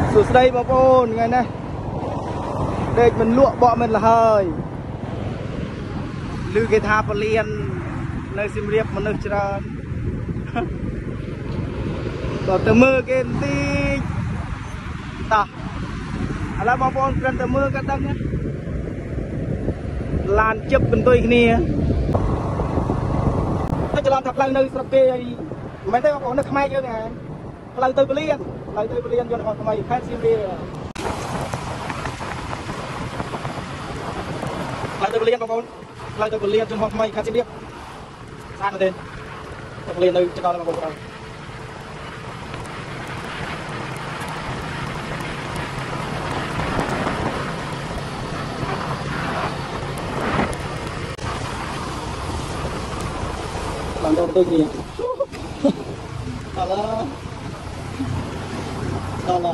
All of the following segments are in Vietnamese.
sụt đây bà bồn ngày này đây mình lụa bọ mình là hơi lưu cái tháp liền nơi sim riệp mà nơi chơi bỏ từ mưa cái tí ta là bà bồn cần từ mưa cái tăng lan chụp bên tôi nèถ้าจะลองทับลังในสระเกยไม่ได้ว่าผมนึกไม่เยอะไงลังเตยไปเรียนจนออกทำไมแค่ซีเรียลังเตยไปเรียนบางคนลังเตยไปเรียนจนออกทำไมแค่ซีเรียสร้างมาเด่นไปเรียนเลยจะนอนบางคนเราlàm đâu tôi gì đó là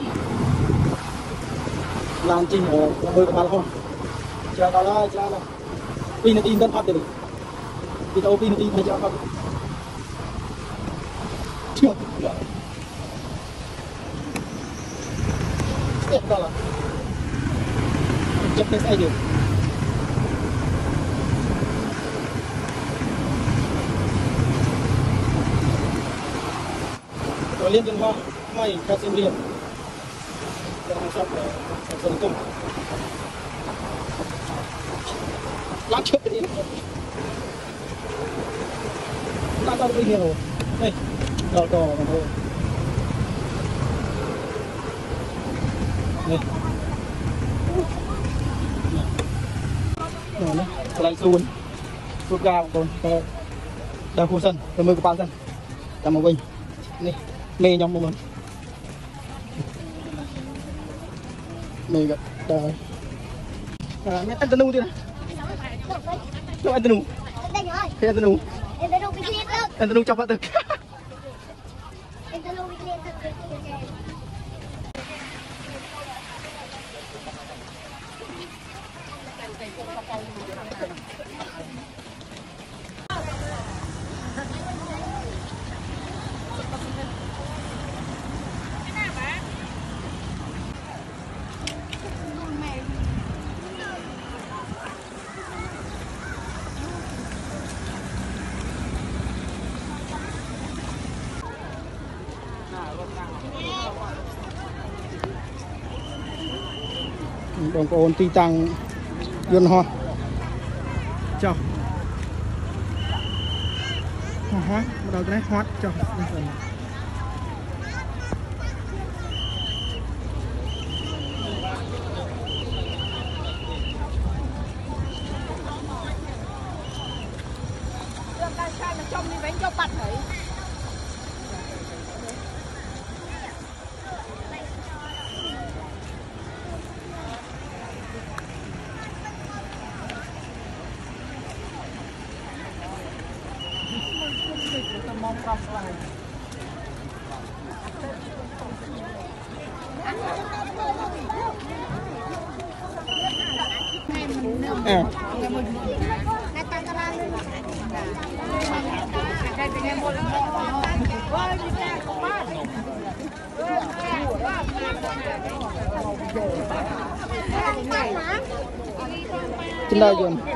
làm chi ở hơi của không chờ đó là pin tin tân phát được thì đâu pin tin phải cho không chưa đó là chấp cái sai được liên dân hoa may cá xin liền đang sắp tấn công lát trước đi lát tao đi nhiều đây đỏ đỏ mà thôi đây rồi lấy xuân xuân gạo còn đang khu sân rồi mưa của bao sân chào mừng bình nè mê nhóm mình mê gặp trời mẹ ăn tân nu đi nè đâu ăn tân nu thế ăn tân nu ăn tân nu cho phát đượcបងប្អូនទីតាំងយន្តហោះចុះហោះមកដល់នេះហត់ចុះនេះសិនการใช้มันจมนี่เว้นจมปัดเหรอมองความสวย trên đây rồi